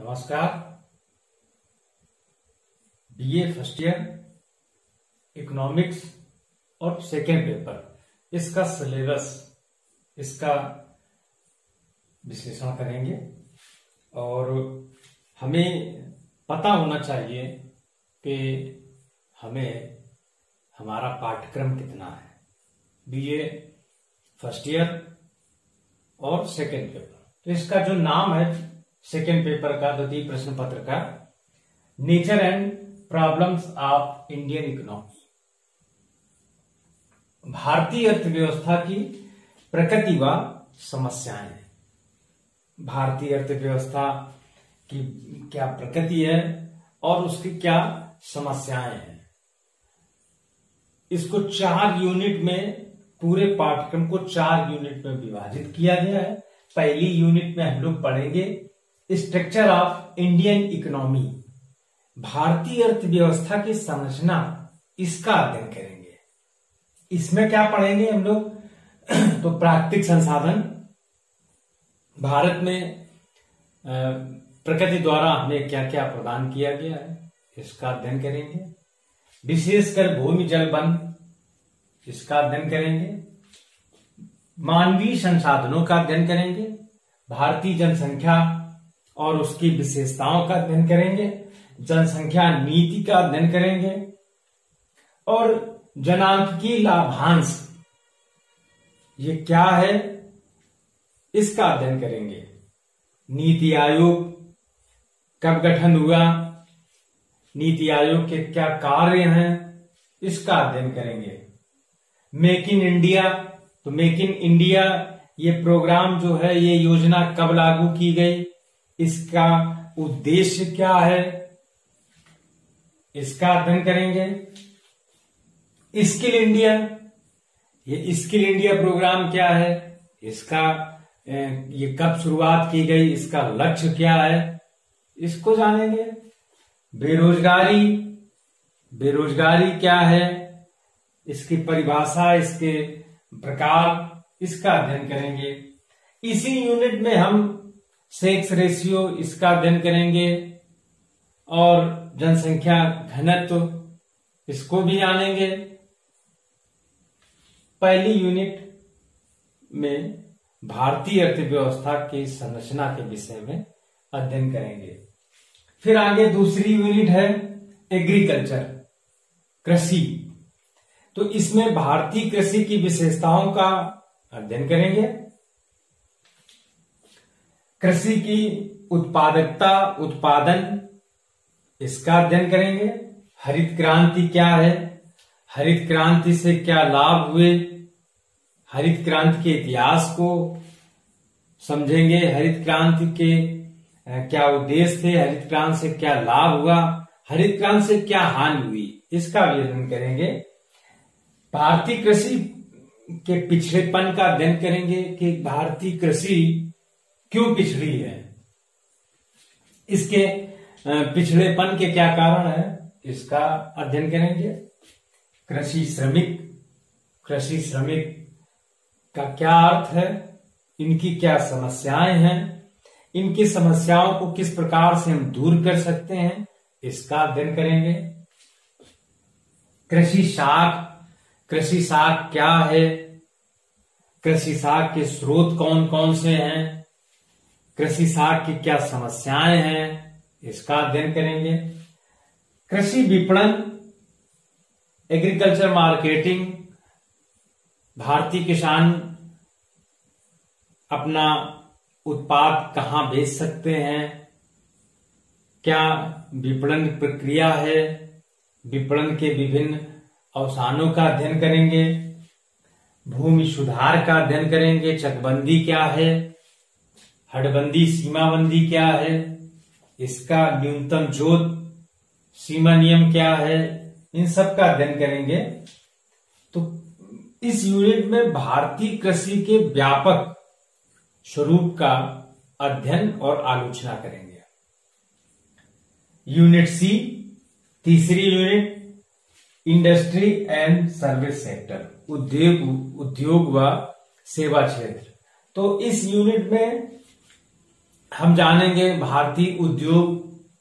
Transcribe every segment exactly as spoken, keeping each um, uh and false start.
नमस्कार। BA first year economics और second paper इसका सिलेबस इसका विश्लेषण करेंगे और हमें पता होना चाहिए कि हमें हमारा पाठ्यक्रम कितना है बीए फर्स्ट ईयर और सेकेंड पेपर। तो इसका जो नाम है सेकेंड पेपर का द्वितीय प्रश्न पत्र का, nature and problems of Indian economy, भारतीय अर्थव्यवस्था की प्रकृति व समस्याएं। भारतीय अर्थव्यवस्था की क्या प्रकृति है और उसकी क्या समस्याएं हैं। इसको चार यूनिट में, पूरे पाठ्यक्रम को चार यूनिट में विभाजित किया गया है। पहली यूनिट में हम लोग पढ़ेंगे स्ट्रक्चर ऑफ इंडियन इकोनॉमी, भारतीय अर्थव्यवस्था की संरचना, इसका अध्ययन करेंगे। इसमें क्या पढ़ेंगे हम लोग तो प्राकृतिक संसाधन, भारत में प्रकृति द्वारा हमें क्या क्या प्रदान किया गया है, इसका अध्ययन करेंगे। विशेषकर भूमि जल वन, इसका अध्ययन करेंगे। मानवीय संसाधनों का अध्ययन करेंगे। भारतीय जनसंख्या और उसकी विशेषताओं का अध्ययन करेंगे। जनसंख्या नीति का अध्ययन करेंगे और जनांकीय लाभांश ये क्या है, इसका अध्ययन करेंगे। नीति आयोग कब गठन हुआ, नीति आयोग के क्या कार्य हैं, इसका अध्ययन करेंगे। मेक इन इंडिया, तो मेक इन इंडिया ये प्रोग्राम जो है, ये योजना कब लागू की गई, इसका उद्देश्य क्या है, इसका अध्ययन करेंगे। स्किल इंडिया, ये स्किल इंडिया प्रोग्राम क्या है, इसका ये कब शुरुआत की गई, इसका लक्ष्य क्या है, इसको जानेंगे। बेरोजगारी, बेरोजगारी क्या है, इसकी परिभाषा, इसके प्रकार, इसका अध्ययन करेंगे। इसी यूनिट में हम सेक्स रेशियो, इसका अध्ययन करेंगे और जनसंख्या घनत्व, इसको भी जानेंगे। पहली यूनिट में भारतीय अर्थव्यवस्था की संरचना के विषय में अध्ययन करेंगे। फिर आगे दूसरी यूनिट है एग्रीकल्चर, कृषि। तो इसमें भारतीय कृषि की विशेषताओं का अध्ययन करेंगे। कृषि की उत्पादकता, उत्पादन, इसका अध्ययन करेंगे। हरित क्रांति क्या है, हरित क्रांति से क्या लाभ हुए, हरित क्रांति के इतिहास को समझेंगे। हरित क्रांति के क्या उद्देश्य थे, हरित क्रांति से क्या लाभ हुआ, हरित क्रांति से क्या हानि हुई, इसका भी अध्ययन करेंगे। भारतीय कृषि के पिछड़ेपन का अध्ययन करेंगे कि भारतीय कृषि क्यों पिछड़ी है, इसके पिछड़ेपन के क्या कारण है, इसका अध्ययन करेंगे। कृषि श्रमिक, कृषि श्रमिक का क्या अर्थ है, इनकी क्या समस्याएं हैं, इनकी समस्याओं को किस प्रकार से हम दूर कर सकते हैं, इसका अध्ययन करेंगे। कृषि साख, कृषि साख क्या है, कृषि साख के स्रोत कौन कौन से हैं, कृषि साख की क्या समस्याएं हैं, इसका अध्ययन करेंगे। कृषि विपणन, एग्रीकल्चर मार्केटिंग, भारतीय किसान अपना उत्पाद कहां बेच सकते हैं, क्या विपणन प्रक्रिया है, विपणन के विभिन्न अवसानों का अध्ययन करेंगे। भूमि सुधार का अध्ययन करेंगे। चकबंदी क्या है, हदबंदी, सीमाबंदी क्या है, इसका न्यूनतम जोत सीमा नियम क्या है, इन सब का अध्ययन करेंगे। तो इस यूनिट में भारतीय कृषि के व्यापक स्वरूप का अध्ययन और आलोचना करेंगे। यूनिट सी, तीसरी unit, industry and service sector, उद्योग उद्योग व सेवा क्षेत्र। तो इस यूनिट में हम जानेंगे भारतीय उद्योग,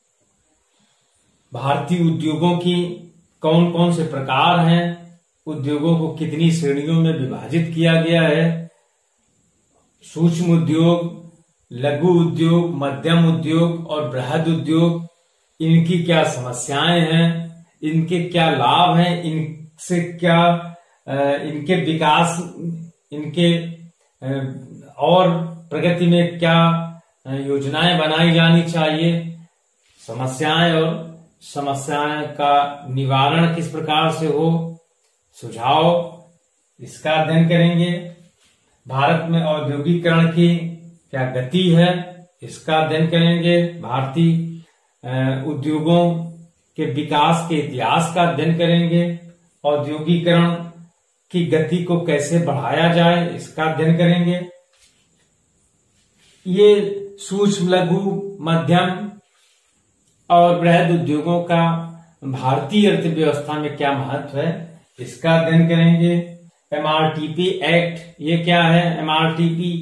भारतीय उद्योगों की कौन कौन से प्रकार हैं, उद्योगों को कितनी श्रेणियों में विभाजित किया गया है, सूक्ष्म उद्योग, लघु उद्योग, मध्यम उद्योग और बृहद उद्योग, इनकी क्या समस्याएं हैं, इनके क्या लाभ हैं, इनसे क्या इनके विकास, इनके और प्रगति में क्या योजनाएं बनाई जानी चाहिए, समस्याएं और समस्याएं का निवारण किस प्रकार से हो, सुझाव, इसका अध्ययन करेंगे। भारत में औद्योगिकरण की क्या गति है, इसका अध्ययन करेंगे। भारतीय उद्योगों के विकास के इतिहास का अध्ययन करेंगे। औद्योगिकरण की गति को कैसे बढ़ाया जाए, इसका अध्ययन करेंगे। ये सूक्ष्म, लघु, मध्यम और बृहद उद्योगों का भारतीय अर्थव्यवस्था में क्या महत्व है, इसका अध्ययन करेंगे। एमआरटीपी एक्ट, ये क्या है, एमआरटीपी,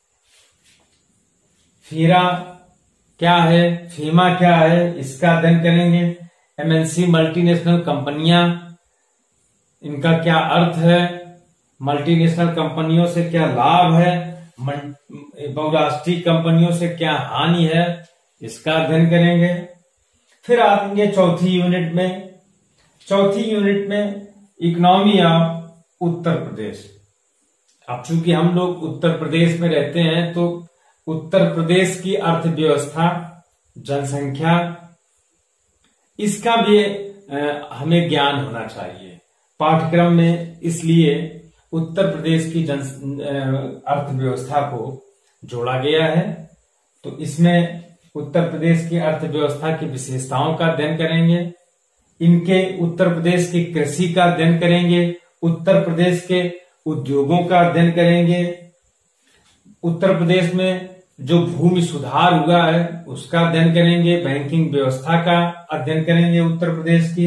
फीरा क्या है, फीमा क्या है, इसका अध्ययन करेंगे। एमएनसी, मल्टीनेशनल कंपनियां, इनका क्या अर्थ है, मल्टीनेशनल कंपनियों से क्या लाभ है, बहुराष्ट्रीय कंपनियों से क्या हानि है, इसका अध्ययन करेंगे। फिर आएंगे चौथी यूनिट में। चौथी यूनिट में इकोनॉमी ऑफ उत्तर प्रदेश। अब चूंकि हम लोग उत्तर प्रदेश में रहते हैं तो उत्तर प्रदेश की अर्थव्यवस्था, जनसंख्या, इसका भी आ, हमें ज्ञान होना चाहिए पाठ्यक्रम में। इसलिए उत्तर प्रदेश की जन अर्थव्यवस्था को जोड़ा गया है। तो इसमें उत्तर प्रदेश की अर्थव्यवस्था की विशेषताओं का अध्ययन करेंगे। इनके उत्तर प्रदेश की कृषि का अध्ययन करेंगे। उत्तर प्रदेश के उद्योगों का अध्ययन करेंगे। उत्तर प्रदेश में जो भूमि सुधार हुआ है उसका अध्ययन करेंगे। बैंकिंग व्यवस्था का अध्ययन करेंगे उत्तर प्रदेश की।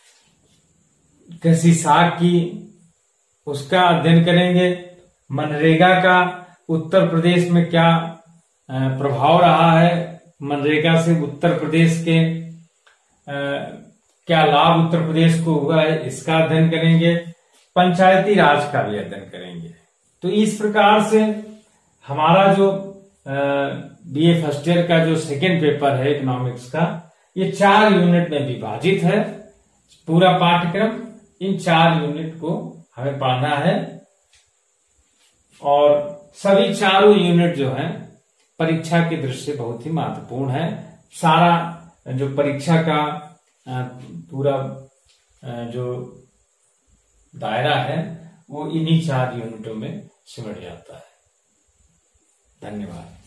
कृषि साख की, उसका अध्ययन करेंगे। मनरेगा का उत्तर प्रदेश में क्या प्रभाव रहा है, मनरेगा से उत्तर प्रदेश के आ, क्या लाभ उत्तर प्रदेश को हुआ है, इसका अध्ययन करेंगे। पंचायती राज का भी अध्ययन करेंगे। तो इस प्रकार से हमारा जो बीए फर्स्ट ईयर का जो सेकेंड पेपर है इकोनॉमिक्स का, ये चार यूनिट में विभाजित है। पूरा पाठ्यक्रम इन चार यूनिट को हमें पढ़ना है और सभी चारों यूनिट जो हैं परीक्षा की दृष्टि से बहुत ही महत्वपूर्ण है। सारा जो परीक्षा का पूरा जो दायरा है वो इन्हीं चार यूनिटों में सिमट जाता है। धन्यवाद।